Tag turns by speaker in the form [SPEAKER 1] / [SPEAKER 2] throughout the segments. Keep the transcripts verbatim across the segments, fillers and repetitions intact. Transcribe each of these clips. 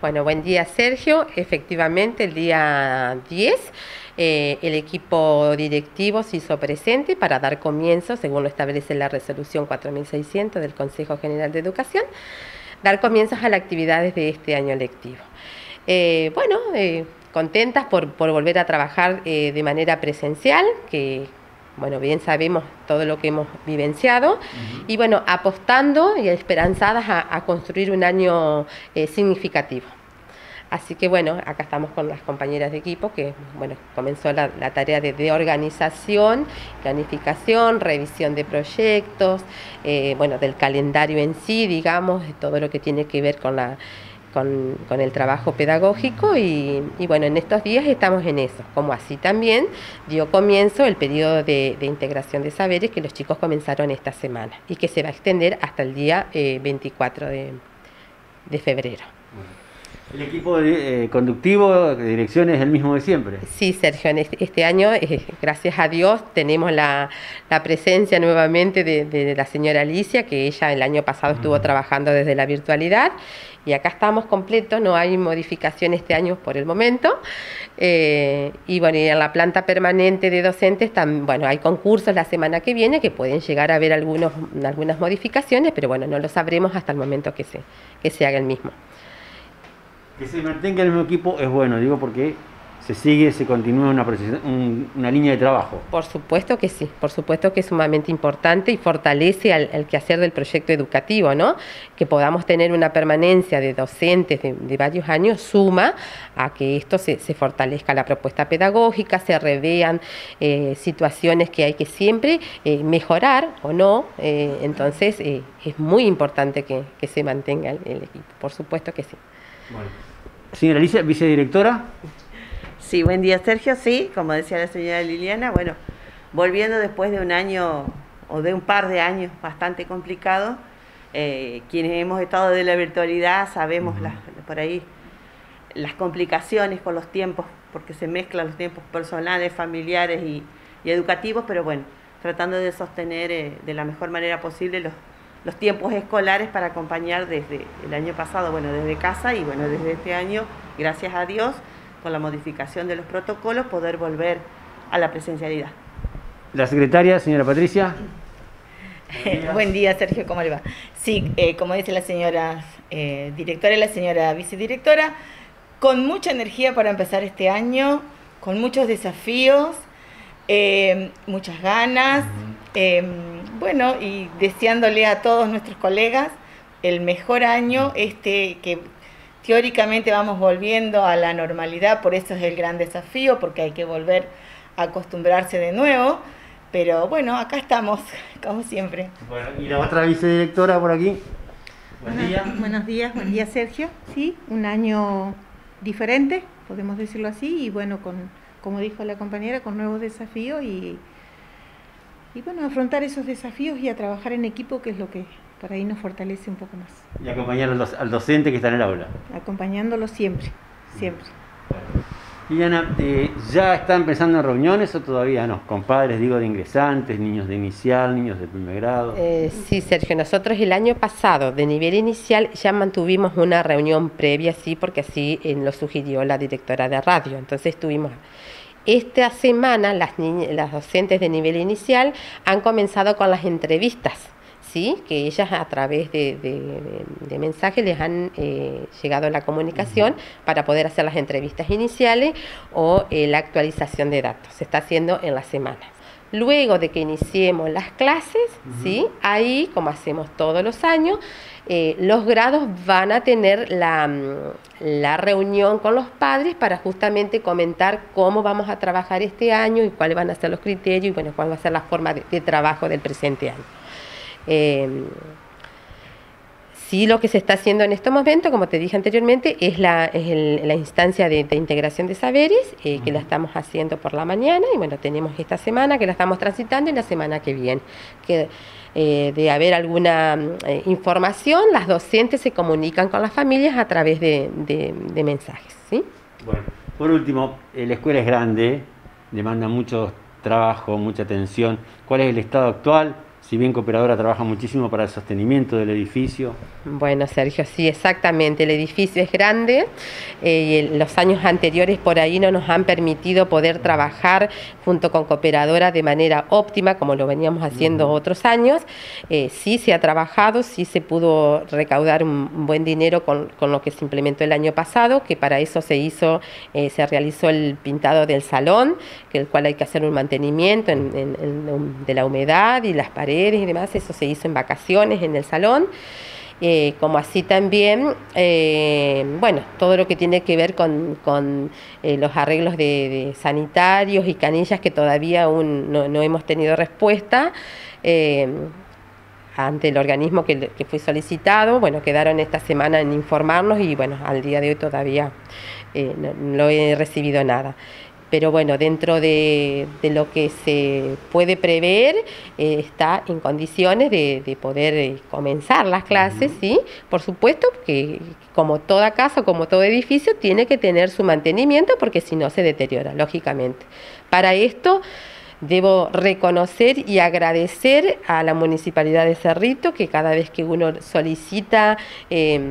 [SPEAKER 1] Bueno, buen día, Sergio. Efectivamente, el día diez eh, el equipo directivo se hizo presente para dar comienzo, según lo establece la resolución cuatro mil seiscientos del Consejo General de Educación, dar comienzos a las actividades de este año lectivo. Eh, bueno, eh, contentas por, por volver a trabajar eh, de manera presencial, que bueno, bien sabemos todo lo que hemos vivenciado, uh-huh. y bueno, apostando y esperanzadas a, a construir un año eh, significativo. Así que bueno, acá estamos con las compañeras de equipo que bueno, comenzó la, la tarea de, de organización, planificación, revisión de proyectos, eh, bueno, del calendario en sí, digamos, de todo lo que tiene que ver con la Con, con el trabajo pedagógico y, y bueno, en estos días estamos en eso, como así también dio comienzo el periodo de, de integración de saberes que los chicos comenzaron esta semana y que se va a extender hasta el día eh, veinticuatro de febrero.
[SPEAKER 2] ¿El equipo de, eh, conductivo de dirección es el mismo de siempre?
[SPEAKER 1] Sí, Sergio, en este, este año, eh, gracias a Dios, tenemos la, la presencia nuevamente de, de, de la señora Alicia, que ella el año pasado estuvo trabajando desde la virtualidad, y acá estamos completos, no hay modificación este año por el momento, eh, y bueno, y en la planta permanente de docentes, tam, bueno, hay concursos la semana que viene que pueden llegar a haber algunos, algunas modificaciones, pero bueno, no lo sabremos hasta el momento que se, que se haga el mismo.
[SPEAKER 2] Que se mantenga el mismo equipo es bueno, digo, porque se sigue, se continúa una, un, una línea de trabajo.
[SPEAKER 1] Por supuesto que sí, por supuesto que es sumamente importante y fortalece al, al quehacer del proyecto educativo, ¿no? Que podamos tener una permanencia de docentes de, de varios años suma a que esto se, se fortalezca la propuesta pedagógica, se revean eh, situaciones que hay que siempre eh, mejorar o no, eh, entonces eh, es muy importante que, que se mantenga el, el equipo, por supuesto que sí.
[SPEAKER 2] Bueno. Señora Alicia, vicedirectora.
[SPEAKER 3] Sí, buen día, Sergio. Sí, como decía la señora Liliana, bueno, volviendo después de un año o de un par de años bastante complicados, eh, quienes hemos estado de la virtualidad sabemos uh-huh. las, por ahí las complicaciones con los tiempos, porque se mezclan los tiempos personales, familiares y, y educativos, pero bueno, tratando de sostener eh, de la mejor manera posible los los tiempos escolares para acompañar desde el año pasado, bueno, desde casa y bueno, desde este año, gracias a Dios, con la modificación de los protocolos, poder volver a la presencialidad.
[SPEAKER 2] La secretaria, señora Patricia.
[SPEAKER 4] Buen día, Buen día Sergio, ¿cómo le va? Sí, eh, como dice la señora eh, directora y la señora vicedirectora, con mucha energía para empezar este año, con muchos desafíos, eh, muchas ganas, eh, bueno, y deseándole a todos nuestros colegas el mejor año, este que teóricamente vamos volviendo a la normalidad, por eso es el gran desafío, porque hay que volver a acostumbrarse de nuevo, pero bueno, acá estamos, como siempre.
[SPEAKER 2] Bueno, y la otra vicedirectora por aquí.
[SPEAKER 5] Buen Buenos, día. Buenos días, buen día Sergio. Sí, un año diferente, podemos decirlo así, y bueno, con, como dijo la compañera, con nuevos desafíos y Y bueno, afrontar esos desafíos y a trabajar en equipo, que es lo que por ahí nos fortalece un poco más.
[SPEAKER 2] Y acompañar al, al docente que está en el aula.
[SPEAKER 5] Acompañándolo siempre, siempre.
[SPEAKER 2] Liliana, eh, ¿ya están empezando reuniones o todavía no? Con padres, digo, de ingresantes, niños de inicial, niños de primer grado.
[SPEAKER 1] Eh, sí, Sergio, nosotros el año pasado, de nivel inicial, ya mantuvimos una reunión previa, sí, porque así eh, lo sugirió la directora de radio. Entonces tuvimos... Esta semana las, niñas, las docentes de nivel inicial han comenzado con las entrevistas, ¿sí? Que ellas a través de, de, de, de mensajes les han eh, llegado la comunicación uh-huh. para poder hacer las entrevistas iniciales o eh, la actualización de datos. Se está haciendo en las semanas. Luego de que iniciemos las clases, uh-huh. ¿sí? Ahí, como hacemos todos los años, eh, los grados van a tener la, la reunión con los padres para justamente comentar cómo vamos a trabajar este año y cuáles van a ser los criterios y bueno, cuál va a ser la forma de, de trabajo del presente año. Eh, Sí, lo que se está haciendo en este momento, como te dije anteriormente, es la, es el, la instancia de, de integración de saberes, eh, que la estamos haciendo por la mañana, y bueno, tenemos esta semana que la estamos transitando y la semana que viene. Que, eh, de haber alguna eh, información, las docentes se comunican con las familias a través de, de, de mensajes, ¿sí?
[SPEAKER 2] Bueno, por último, eh, la escuela es grande, demanda mucho trabajo, mucha atención. ¿Cuál es el estado actual? si bien Cooperadora trabaja muchísimo para el sostenimiento del edificio.
[SPEAKER 1] Bueno, Sergio, sí, exactamente. El edificio es grande eh, y los años anteriores por ahí no nos han permitido poder trabajar junto con Cooperadora de manera óptima, como lo veníamos haciendo uh-huh. otros años. Eh, sí se ha trabajado, sí se pudo recaudar un, un buen dinero con, con lo que se implementó el año pasado, que para eso se hizo, eh, se realizó el pintado del salón, que el cual hay que hacer un mantenimiento en, en, en, de la humedad y las paredes y demás. Eso se hizo en vacaciones en el salón, eh, como así también, eh, bueno, todo lo que tiene que ver con, con eh, los arreglos de, de sanitarios y canillas que todavía aún no, no hemos tenido respuesta eh, ante el organismo que, que fue solicitado. Bueno, quedaron esta semana en informarnos y bueno, al día de hoy todavía eh, no, no he recibido nada. Pero bueno, dentro de, de lo que se puede prever, eh, está en condiciones de, de poder eh, comenzar las clases, ¿sí? Por supuesto que como toda casa, como todo edificio, tiene que tener su mantenimiento porque si no se deteriora, lógicamente. Para esto debo reconocer y agradecer a la Municipalidad de Cerrito, que cada vez que uno solicita Eh,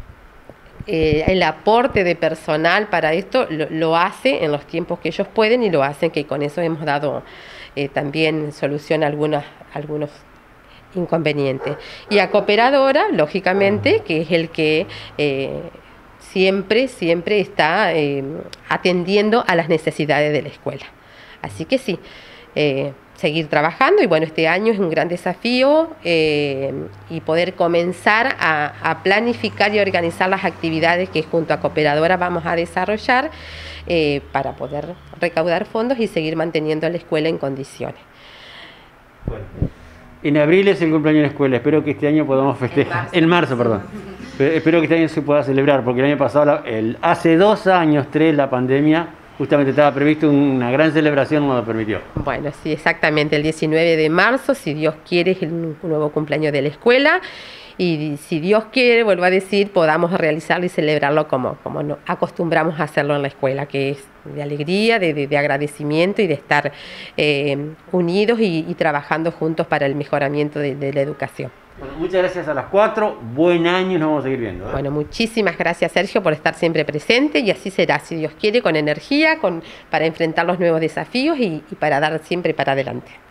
[SPEAKER 1] Eh, el aporte de personal para esto lo, lo hace en los tiempos que ellos pueden y lo hacen, que con eso hemos dado eh, también solución a algunos, algunos inconvenientes. Y a Cooperadora, lógicamente, que es el que eh, siempre, siempre está eh, atendiendo a las necesidades de la escuela. Así que sí, eh, seguir trabajando y bueno, este año es un gran desafío eh, y poder comenzar a, a planificar y organizar las actividades que junto a Cooperadora vamos a desarrollar eh, para poder recaudar fondos y seguir manteniendo la escuela en condiciones.
[SPEAKER 2] Bueno, en abril es el cumpleaños de la escuela, espero que este año podamos festejar, en marzo, en marzo perdón, Pero espero que este año se pueda celebrar porque el año pasado, el, hace dos años, tres, la pandemia, justamente estaba previsto una gran celebración, no lo permitió.
[SPEAKER 1] Bueno, sí, exactamente, el diecinueve de marzo, si Dios quiere, es el nuevo cumpleaños de la escuela y si Dios quiere, vuelvo a decir, podamos realizarlo y celebrarlo como, como no, acostumbramos a hacerlo en la escuela, que es de alegría, de, de, de agradecimiento y de estar eh, unidos y, y trabajando juntos para el mejoramiento de, de la educación.
[SPEAKER 2] Bueno, muchas gracias a las cuatro, buen año y nos vamos a seguir viendo, ¿eh?
[SPEAKER 1] Bueno, muchísimas gracias Sergio por estar siempre presente y así será, si Dios quiere, con energía, con, para enfrentar los nuevos desafíos y, y para dar siempre para adelante.